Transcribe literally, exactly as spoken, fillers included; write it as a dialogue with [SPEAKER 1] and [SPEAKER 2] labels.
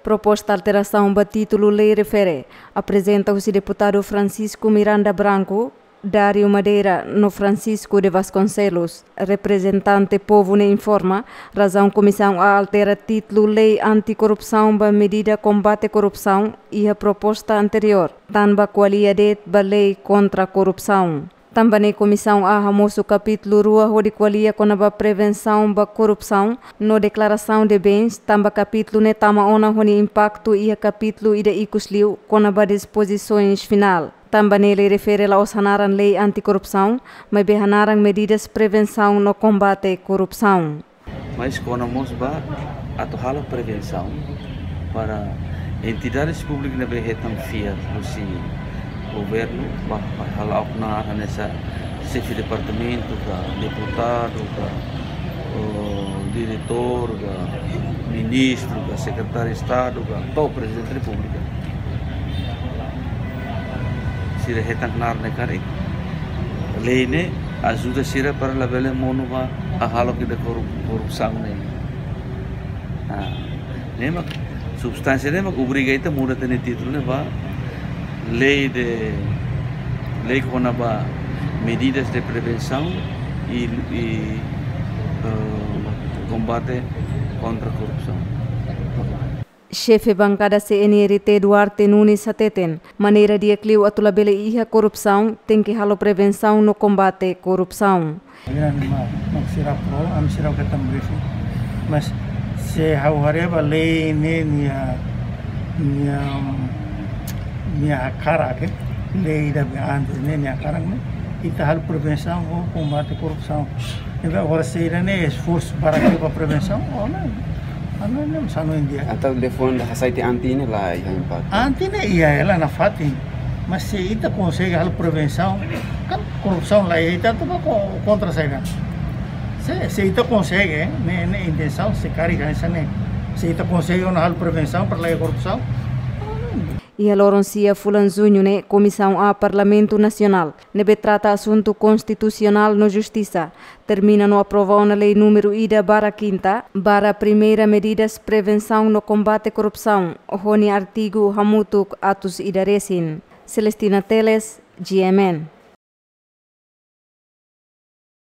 [SPEAKER 1] Proposta alteração do título lei refere apresenta o deputado Francisco Miranda Branco, Dário Madeira no Francisco de Vasconcelos, representante povo ne informa, razão comissão a altera título lei anticorrupção ba medida combate corrupção e a proposta anterior, tanba qualidade ba lei contra a corrupção. Também a comissão a ramoso capítulo rua de qualia com a prevenção da corrupção no declaração de bens, também capítulo ne tama ona honi impacto e a capítulo ida icusliu com a disposições final. Também ele refere aos hanaran lei anticorrupção, mas behanaran medidas de prevenção no combate à corrupção.
[SPEAKER 2] Mas conamos ba atuhala prevenção para entidades públicas na berretam fiat si governo ba hala na nessa chefe de departamento, da deputado, da o diretor, da ministro, da secretário de estado, da todo presidente da república. Sira hetangnar ne kare lei ne ajuda sira para la bele monu ba a halo que da corrupção ne ah ne mak substância ne mak obriga ita muda tene título ne ba lei de lei com ba medidas de prevenção e, e uh, combate contra a corrupção.
[SPEAKER 1] Chefe bancada C N R T Duarte Nunes Sateten, maneira de acliu a tulabele e a corrupção tem que halo prevenção no combate à corrupção.
[SPEAKER 3] Não será pro, não será o que estamos briefing, mas se a hareba lei ne minha minha minha cara que lei da antes ne minha cara ne ita halo prevenção ou combate à corrupção. Então agora se irá ne esforço para que a prevenção ou não. Ano nem sano India.
[SPEAKER 4] Atau telefon da site anti ne lá yang impact.
[SPEAKER 3] Anti ne ia ela na fatin. Mas se ita consegue a prevenção, kan corrupção lá ita tu contra sai kan. Se se ita consegue, ne ne intenção se carrega essa ne. Se ita consegue uma prevenção para a corrupção.
[SPEAKER 1] E a Loroncia Fulan Zunho, né, Comissão a Parlamento Nacional, nebe trata assunto constitucional no Justiça, termina no aprovão na lei número ida barra quinta, barra primeira medidas prevenção no combate à corrupção, honi artigo hamutuk atus idaresin. Celestina Teles, G M N.